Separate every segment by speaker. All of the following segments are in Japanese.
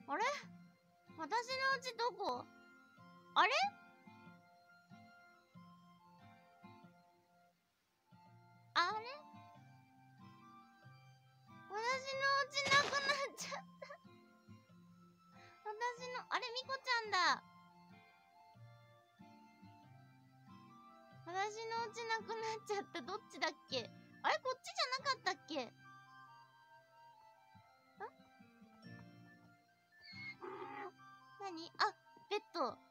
Speaker 1: あれ？私のうちどこ？あれ？あれ？私のうちなくなっちゃった。あれ、みこちゃんだ。私のうちなくなっちゃった。どっちだっけ？あれ、こっちじゃなかったっけ？何？あ、ベッド。こ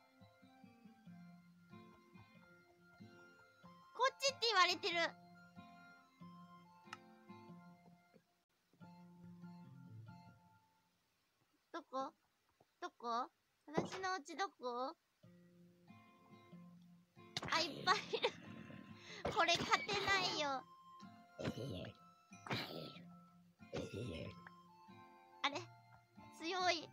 Speaker 1: っちって言われてる。どこ？どこ？私のうちどこ？あ、いっぱいいる。これ勝てないよ。あれ？強い。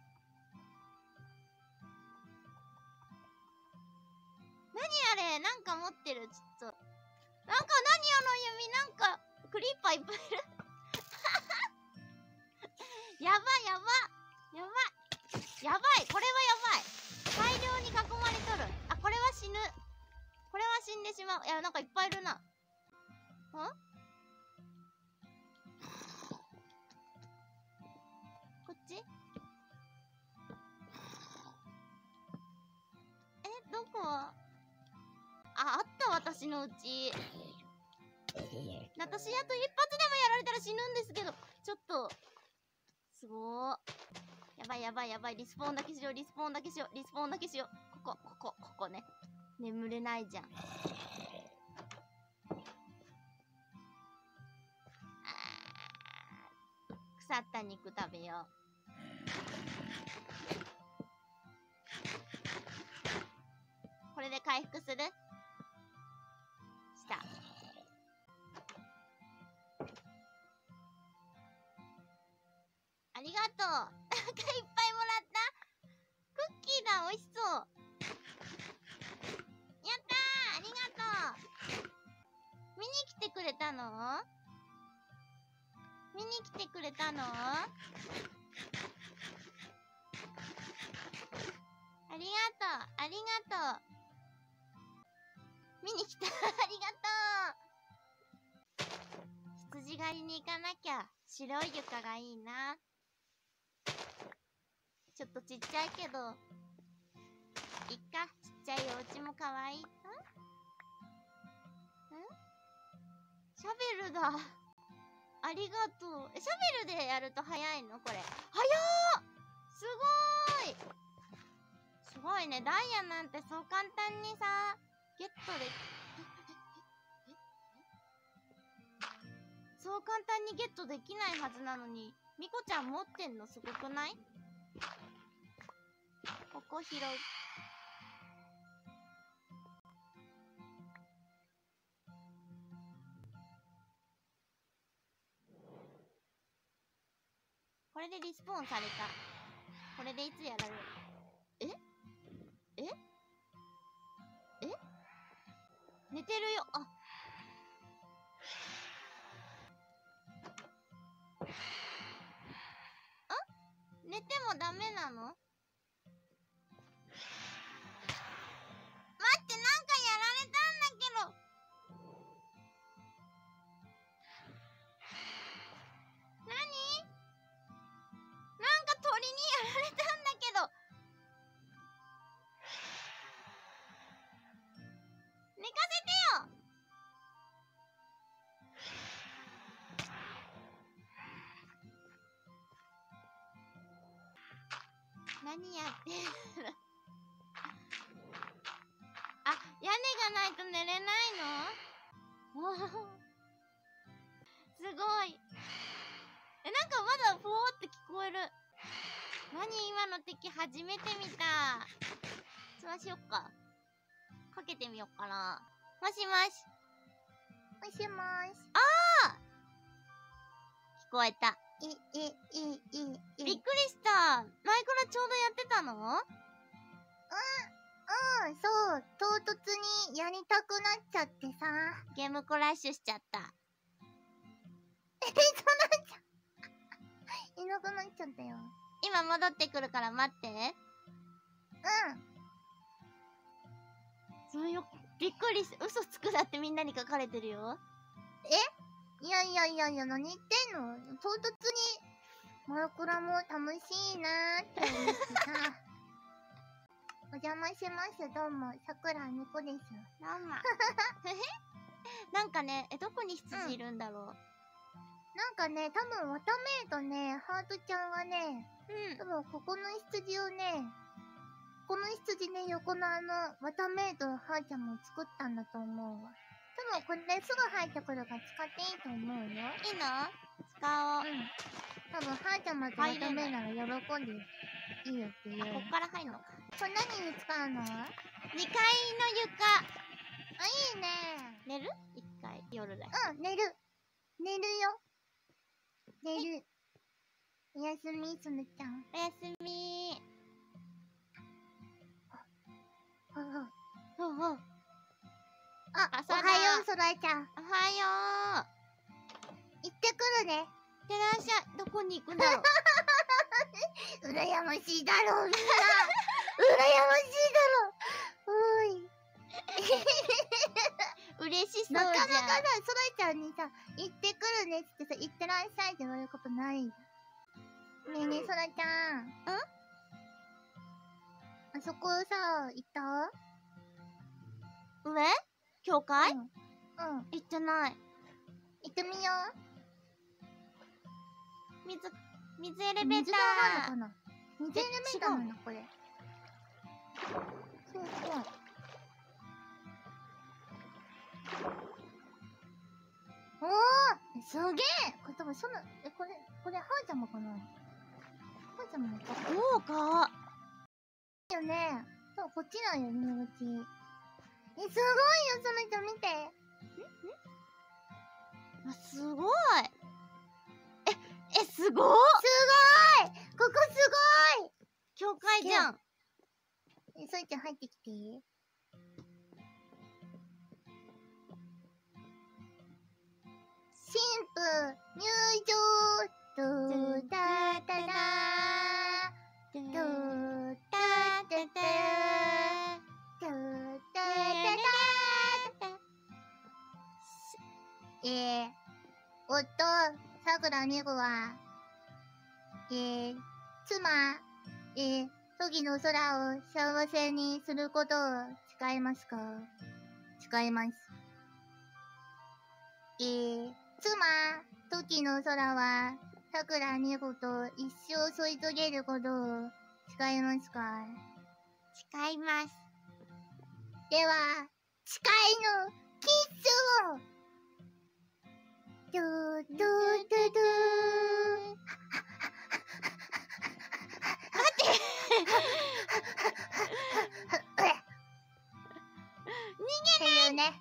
Speaker 1: 何あれ？なんか持ってる。ちょっと。なんか何あの弓？なんか、クリーパーいっぱいいる。やばいやばやばいやばい、これはやばい。大量に囲まれとる。あ、これは死ぬ。これは死んでしまう。いや、なんかいっぱいいるな。ん？こっち？どこ？あ、あった、私のうち。私、あと一発でもやられたら死ぬんですけど。ちょっと。すごー。やばいやばいやばい。リスポーンだけしよう、リスポーンだけしよう、リスポーンだけしよう。ここね。眠れないじゃん。腐った肉食べよう。これで回復する？した。ありがとう。なんかいっぱいもらった。クッキーだ、美味しそう。やったー、ありがとう。見に来てくれたの？見に来てくれたの？ありがとう、ありがとう。見に来た。ありがとう。羊狩りに行かなきゃ。白い床がいいな。ちょっとちっちゃいけど。いっか。ちっちゃいお家もかわいい。シャベルだ。ありがとう。シャベルでやると早いのこれ。早ー！すごーい！すごいね。ダイヤなんてそう簡単にさ、ゲットでそう簡単にゲットできないはずなのに、ミコちゃん持ってんのすごくない？ここ拾う。これでリスポーンされた。これでいつやられる？寝てるよ。あ。寝てもダメなの？待って、なんかやられたんだけど。なに？なんか鳥にやられたんだけど。寝かせてよ。何やってるあ、屋根がないと寝れないの？すごい。なんかまだフォーって聞こえる。何今の敵初めて見た。そうしよっか。かけてみよっかな。もしもし。
Speaker 2: もしもーし。
Speaker 1: 聞こえた。
Speaker 2: びっくり
Speaker 1: した。前からちょうどやってたの？
Speaker 2: そう。唐突にやりたくなっちゃってさ。
Speaker 1: ゲームクラッシュしちゃった。
Speaker 2: いなくなっちゃったよ。
Speaker 1: 今戻ってくるから待って。そうよ、びっくりして、嘘つくなってみんなに書かれてるよ。
Speaker 2: いや、何言ってんの？唐突に、マルコラも楽しいなーって思ってさ。お邪魔します、どうも。さくらみこです。
Speaker 1: どうも。なんかね、どこに羊いるんだろう。
Speaker 2: なんかね、多分、わためいとね、ハートちゃんがね、多分、ここの羊をね、この羊ね、横のわためいとはーちゃんも作ったんだと思うわ。多分、これすぐ入ってくるから使っていいと思うよ。
Speaker 1: いいの？使おう。
Speaker 2: 多分、はーちゃんまとわためいなら喜んでいいよって言う。
Speaker 1: こっから入んのか。
Speaker 2: これ何に使うの？
Speaker 1: 2階の床。
Speaker 2: あ、いいね。
Speaker 1: 寝る？ 1 階、夜だよ。
Speaker 2: 寝る。寝るよ。寝る。おやすみ、そのちゃん。
Speaker 1: おやすみー。
Speaker 2: ほうほう。
Speaker 1: ほうほう。
Speaker 2: あ、
Speaker 1: 朝だ
Speaker 2: おはよう、そらちゃん。
Speaker 1: おはよ
Speaker 2: 行ってくるね。
Speaker 1: ー。いってらっしゃい。どこに行くんだろう。
Speaker 2: 羨ましいだろう、みんな。羨ましいだろう。おい。
Speaker 1: 嬉しそうじゃん。
Speaker 2: なかなかさ、そらちゃんにさ、行ってくるねってさ、行ってらっしゃいって言われることないじゃん。ねえねえ、そらちゃん。あそこさ、行った？
Speaker 1: 上？教会？
Speaker 2: 行
Speaker 1: ってない。
Speaker 2: 行ってみよう。
Speaker 1: 水エレベーター。
Speaker 2: 水があるのかな？水エレベーターなんだ、これ。そうそう。おー！すげえ！これ多分これ、はーちゃんもかな？はーちゃんもか。
Speaker 1: 豪華！
Speaker 2: いいよね。そう、こっちなんよ、入り口。すごいよ、その人見て。
Speaker 1: あ、すごい！すごい！
Speaker 2: すごい！ここすごい！
Speaker 1: 教会じゃん。
Speaker 2: そいちゃん入ってきて。新婦入場！ドータタター。ドータタター。ドータタター。夫、さくらみこは、妻、時の空を幸せにすることを誓いますか？誓います。妻、時の空は、さくらみこと一生添い遂げることを誓いますか？
Speaker 1: 誓います。
Speaker 2: では、誓いのキッスをドゥドゥドゥドゥっていうね。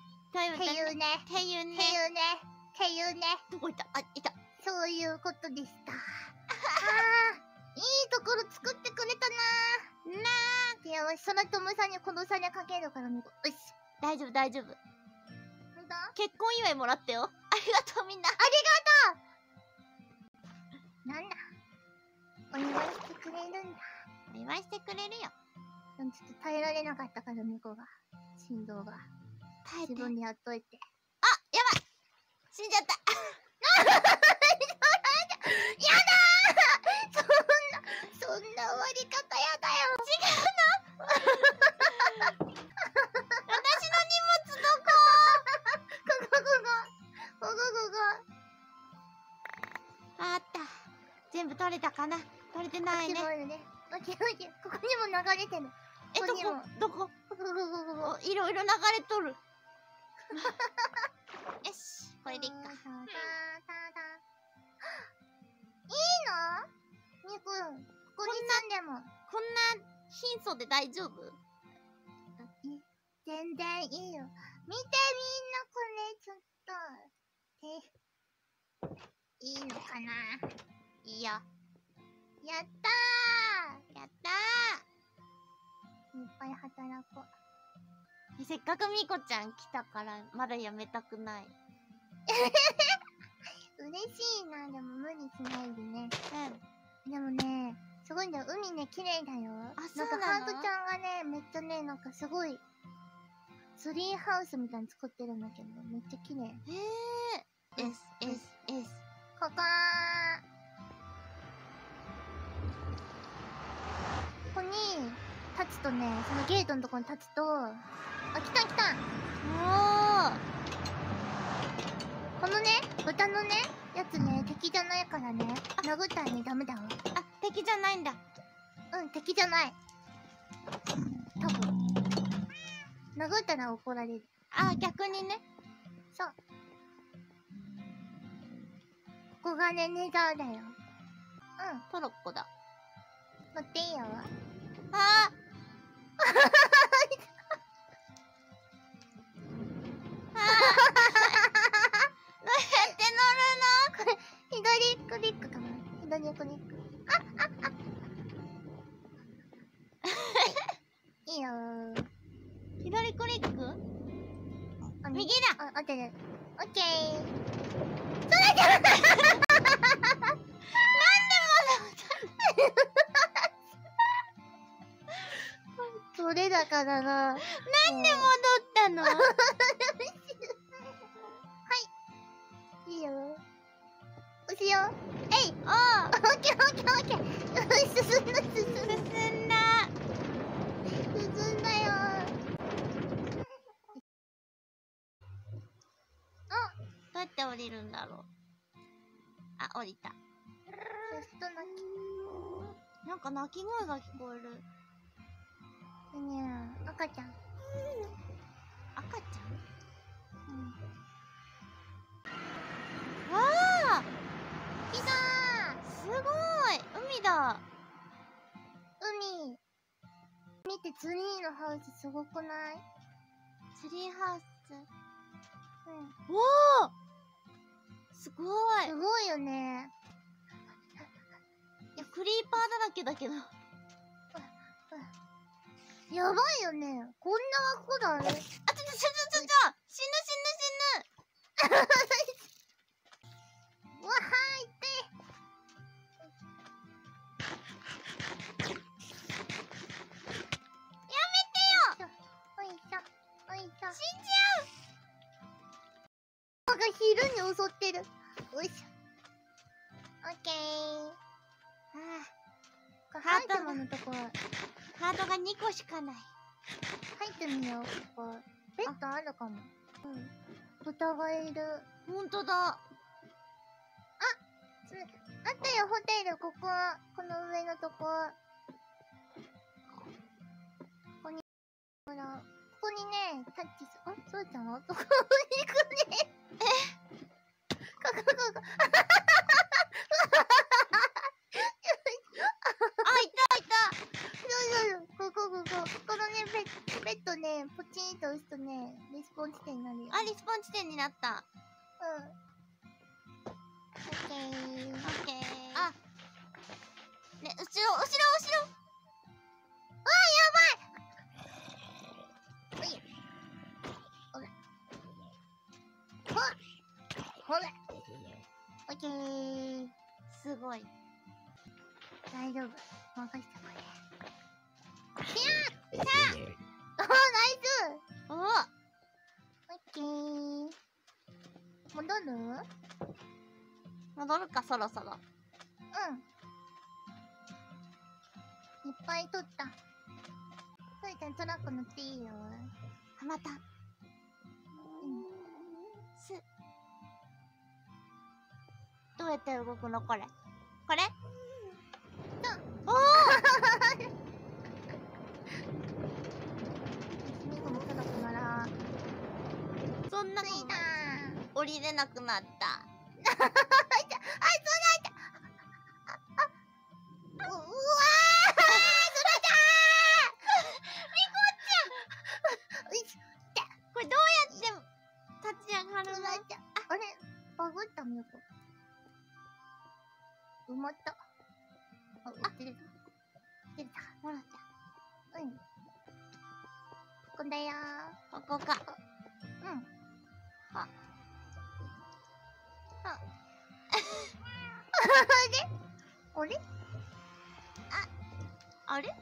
Speaker 1: どこ行った？あ、いた。
Speaker 2: そういうことでした。いいところ作ってくれたなー。で、よし、そのともさんにこのさにかけるからね。よし。
Speaker 1: 大丈夫、大丈夫。
Speaker 2: ほんと？
Speaker 1: 結婚祝いもらったよ。ありがとう、みんな。
Speaker 2: なんだ。お祝いしてくれるんだ。
Speaker 1: お祝いしてくれるよ。
Speaker 2: でもちょっと耐えられなかったから、みこが。心臓が。
Speaker 1: 耐えて。
Speaker 2: 自分でやっといて。
Speaker 1: あ、やばい！死んじゃった。
Speaker 2: やだー！そんな終わり方やだよ。
Speaker 1: 違うの？私の荷物どこ？あった。全部取れたかな？取れてないね。
Speaker 2: オッケー。ここにも流れてる。
Speaker 1: どこ？いろいろ流れとる。よし、これでいっか。
Speaker 2: いいの？みくん、ここに住んでも。
Speaker 1: こんな貧相で大丈夫？
Speaker 2: 全然いいよ。見てみんな、これ、ちょっと。いいのかな？
Speaker 1: いいよ。
Speaker 2: やった
Speaker 1: やった
Speaker 2: ー！いっぱい働こう。
Speaker 1: せっかくみこちゃん来たから、まだやめたくない。
Speaker 2: 嬉しいな、でも無理しないでね。
Speaker 1: うん。
Speaker 2: でもね、 すごいんだよ。海ね、綺麗だよ。
Speaker 1: あ、そうなの？
Speaker 2: なんかハートちゃんがね、めっちゃね、なんかすごい、ツリーハウスみたいに作ってるんだけど、めっちゃ綺麗。
Speaker 1: へえ。S、S、S。
Speaker 2: こここに立つとね、そのゲートのとこに立つと、あ、来た来た。
Speaker 1: おー。
Speaker 2: このね、豚のね、やつね、敵じゃないからね、殴ったらね、ダメだわ。
Speaker 1: あ、敵じゃないんだ。
Speaker 2: うん、敵じゃない。多分。殴ったら怒られる。
Speaker 1: あ、逆にね。
Speaker 2: そう。ここがね、ネザーだよ。うん。
Speaker 1: トロッコだ。
Speaker 2: 乗っていいよ。
Speaker 1: あーどうやって乗るの？
Speaker 2: 左クリックかな。左クリック。いいよー。
Speaker 1: 左クリック？
Speaker 2: あ、
Speaker 1: 右だ。
Speaker 2: あ、合ってる。オッケー。それだからな。
Speaker 1: なんで戻ったの？
Speaker 2: いいよ。押すよ。えい。
Speaker 1: ああ、
Speaker 2: オッケーオッケーオッケー。進んだ進んだ。
Speaker 1: 進んだ。
Speaker 2: 進んだよ。
Speaker 1: どうやって降りるんだろう。あ、降りた。
Speaker 2: ジャスト泣
Speaker 1: なんか鳴き声が聞こえる。
Speaker 2: き。ねえ、赤ちゃん。
Speaker 1: 赤ち
Speaker 2: うん。
Speaker 1: ゃん？わあ、
Speaker 2: 来た
Speaker 1: すごい。海だ。
Speaker 2: ー。海。見て、ツリーのハウスすごくない？
Speaker 1: ツリーハウス。
Speaker 2: うん。
Speaker 1: おお、すごい。
Speaker 2: すごいよね。
Speaker 1: いや、クリーパーだらけだけど。
Speaker 2: やばいよね。こんな枠だね。
Speaker 1: あ、死ぬ。
Speaker 2: うわーいって。
Speaker 1: やめてよ。
Speaker 2: おいしょ、おいしょ。
Speaker 1: 死んじ
Speaker 2: なんか昼に襲ってる。おいしょ。オッケー。
Speaker 1: ゃう。
Speaker 2: これ
Speaker 1: ハートが
Speaker 2: ハイトのとこ
Speaker 1: ハートが2個しかない。
Speaker 2: 入ってみよう。ここベッドあるかも。うん。豚がいる。
Speaker 1: ほんとだ。
Speaker 2: あったよ、ホテル。ここ。この上のとこ。ここに、ほら、ここにね、タッチす、あ、そうちゃんここに行くね。ここ。
Speaker 1: あ、いた。
Speaker 2: ここのね、ベッドね、ポチンと押すとね、リスポン地点になるよ。
Speaker 1: あ、リスポン地点になった。
Speaker 2: うん。オッケー。
Speaker 1: オッケー。あ、ね、後ろ。
Speaker 2: ほら。オッケー。
Speaker 1: すごい。
Speaker 2: 大丈夫。任せてこれ。
Speaker 1: さ
Speaker 2: あ、ナイス。
Speaker 1: あ、
Speaker 2: オッケー。戻る？
Speaker 1: 戻るか、そろそろ。
Speaker 2: うん。いっぱい取った。そいちゃんトラック乗っていいよ。
Speaker 1: あ、また。
Speaker 2: うん。
Speaker 1: どうやって動くのこれ。これ？おお
Speaker 2: ミコもトラック乗ら。
Speaker 1: そんな
Speaker 2: 着いた
Speaker 1: 降りれなくなった。
Speaker 2: うわー
Speaker 1: これどうやって立ち上がるの？
Speaker 2: あれバグったみよこ。埋まった。あ、出れた。
Speaker 1: ほらじゃ
Speaker 2: うん。ここだよ
Speaker 1: あ、ここか。
Speaker 2: うん。
Speaker 1: あ
Speaker 2: あれあれ
Speaker 1: あ、 あれ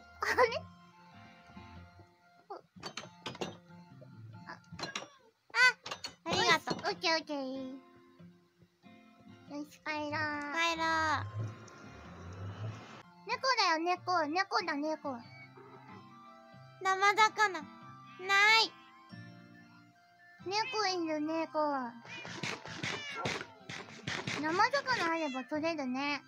Speaker 1: ありがとう。
Speaker 2: オッケーオッケー。よし、帰ろう。
Speaker 1: 帰ろう。
Speaker 2: 猫だよ、猫。猫だ、猫。
Speaker 1: 生魚。ない。
Speaker 2: 猫いる、猫。生魚あれば取れるね。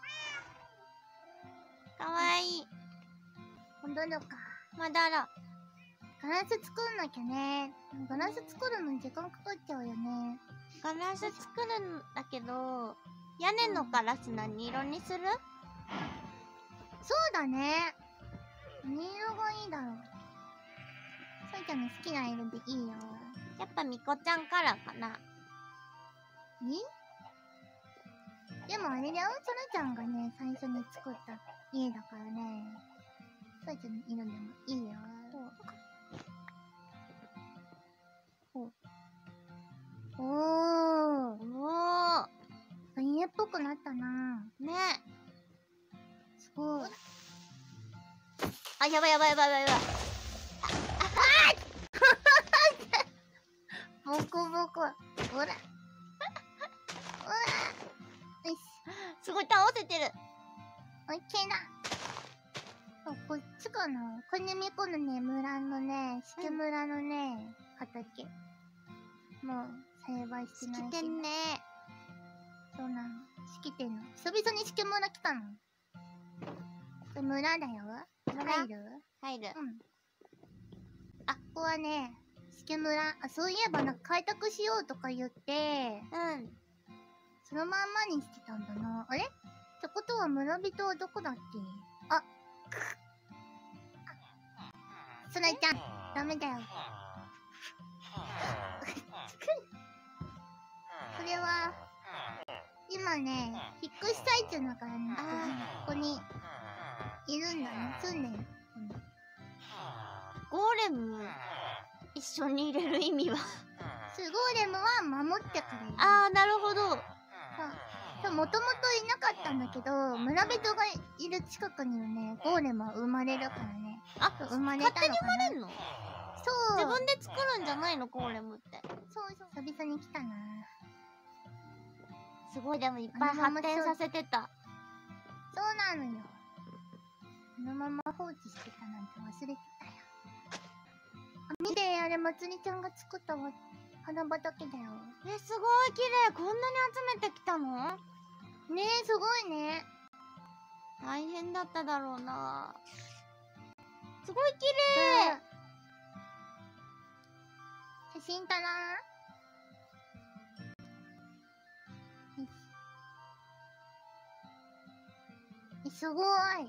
Speaker 1: かわいい。
Speaker 2: 戻るか。
Speaker 1: 戻ろう。
Speaker 2: ガラス作んなきゃね。ガラス作るのに時間かかっちゃうよね。
Speaker 1: ガラス作るんだけど、屋根のガラス何色にする？
Speaker 2: そうだね。何色がいいだろう。さいちゃんの好きな色でいいよ。
Speaker 1: やっぱみこちゃんカラーかな。
Speaker 2: でもあれだよ、そらちゃんがね、最初に作った家だからね。さいちゃんの色でもいいよ。おー。家っぽくなったな。
Speaker 1: ね
Speaker 2: え。すごい。
Speaker 1: あ、やばいやばいやばいやばい。
Speaker 2: ボコボコ。ほら。ほら。よし。
Speaker 1: すごい倒せてる。
Speaker 2: オッケーだ。こっちかな。これね、みこのね、村のね、しけ村のね、畑。もう、栽培してないし。
Speaker 1: してんね。
Speaker 2: そうなの。しけてんの。久々にしけ村来たの。これ村だよ。入る？
Speaker 1: 入る。
Speaker 2: うん。あ、ここはね、しけ村。あ、そういえばなんか開拓しようとか言って、
Speaker 1: うん。
Speaker 2: そのまんまにしてたんだな。あれ？ってことは村人はどこだっけ？あ、そらちゃん、ダメだよ。これは、今ね、引っ越し最中だからね、ここに、いるんだね、住んでる。
Speaker 1: ゴーレム、一緒に入れる意味は
Speaker 2: ゴーレムは守ってくれる。
Speaker 1: あー、なるほど。
Speaker 2: もともといなかったんだけど、村人がいる近くにはね、ゴーレムは生まれるからね。
Speaker 1: あ、
Speaker 2: 生まれたのかな。
Speaker 1: 勝手に生まれんの？
Speaker 2: そう。
Speaker 1: 自分で作るんじゃないの、ゴーレムって。
Speaker 2: そう、久々に来たな。
Speaker 1: すごい、でもいっぱい発展させてた。
Speaker 2: そうなのよ。このまま放置してたなんて忘れてたよ。見て、あれ、まつりちゃんが作った花畑だよ。
Speaker 1: すごい綺麗。こんなに集めてきたの？
Speaker 2: ねえ、すごいね。
Speaker 1: 大変だっただろうな。すごい綺麗。
Speaker 2: 写真だな。すごい。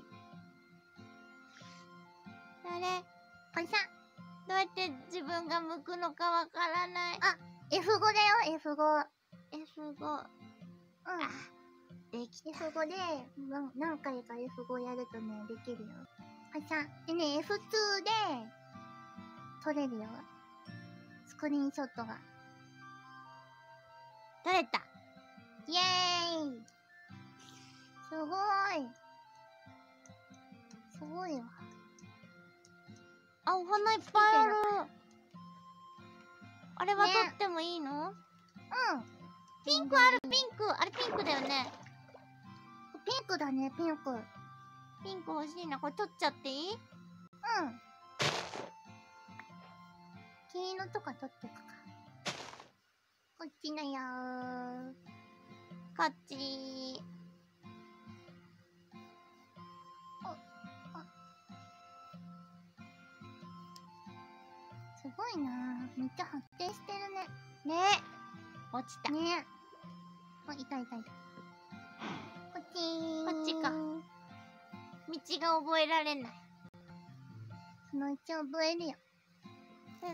Speaker 1: あれ？
Speaker 2: これさ。
Speaker 1: どうやって自分が剥くのかわからない。
Speaker 2: あ、F5 だよ、F5。
Speaker 1: F5。できた。
Speaker 2: F5 で、何回か F5 やるとね、できるよ。はいさ。でね、F2 で、撮れるよ。スクリーンショットが。
Speaker 1: 撮れた。
Speaker 2: イエーイ。すごい。すごいわ。
Speaker 1: あ、お花いっぱいある。あれは撮ってもいいの？うん。ピンクある、ピンク。あれピンクだよね。
Speaker 2: ピンクだね、ピンク。
Speaker 1: ピンク欲しいな。これ撮っちゃっていい？うん。
Speaker 2: 黄色とか撮ってくか。こっちだよー。
Speaker 1: こっち。
Speaker 2: すごいなぁ。めっちゃ発展してるね。
Speaker 1: ねえ。落ちた。
Speaker 2: ねえ。あ、いたいたいた。こっちー。
Speaker 1: こっちか。道が覚えられない。
Speaker 2: そのうち覚えるよ。
Speaker 1: うん。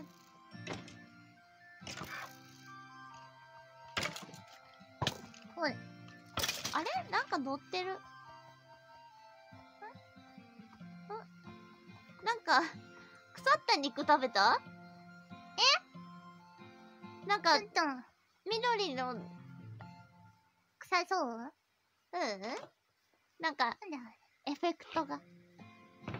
Speaker 2: ほい。
Speaker 1: あれ？なんか乗ってる。なんか、腐った肉食べた？なんか、緑の、
Speaker 2: 臭そう？
Speaker 1: なんか、エフェクトが。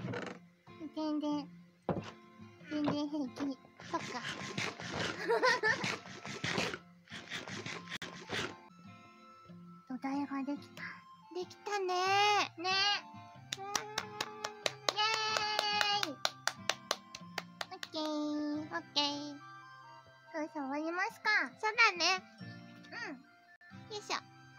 Speaker 2: そ終わりますか。
Speaker 1: そうだね。
Speaker 2: うん。
Speaker 1: よいしょ。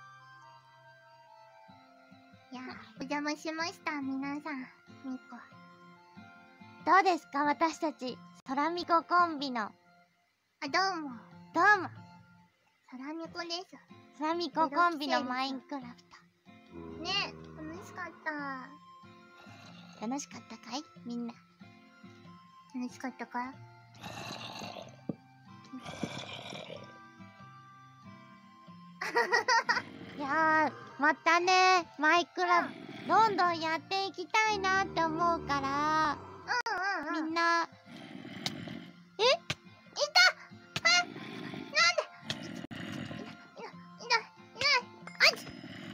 Speaker 2: いや、お邪魔しました、皆さん。みこ。
Speaker 1: どうですか、私たち、空みこコンビの。
Speaker 2: あ、どうも。
Speaker 1: どうも。
Speaker 2: 空みこです。
Speaker 1: 空みこコンビのマインクラフト。
Speaker 2: ね、楽しかった。
Speaker 1: 楽しかったかいみんな。
Speaker 2: 楽しかったか。
Speaker 1: いやー、またね、マイクラ、どんどんやっていきたいなって思うから、みんな、え？いた！
Speaker 2: なんで？いない。あいつ！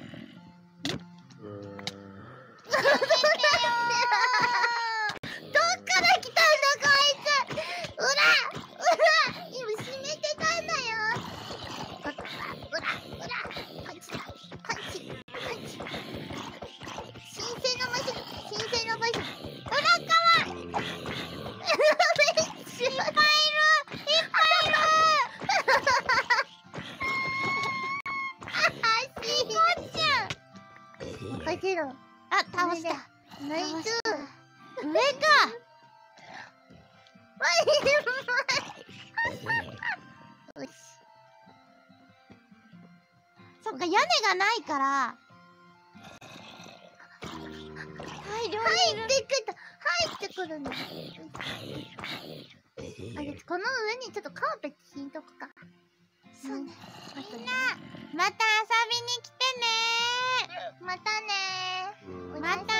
Speaker 2: どっから来たんだこいつ！うら！今閉めてたんだよ。こっちだ。こっち。神聖の場所。裏側！めっちゃいっぱいいる！任せろ。
Speaker 1: あ、倒した。
Speaker 2: ナイス。
Speaker 1: 上か。
Speaker 2: よし。
Speaker 1: そっか、屋根がないから。大量にいる。
Speaker 2: 入ってくるんだ。あれ、この上にちょっとカーペット引いとくか。
Speaker 1: そうね。
Speaker 2: みんな、
Speaker 1: また遊びに来てね
Speaker 2: またねー。
Speaker 1: また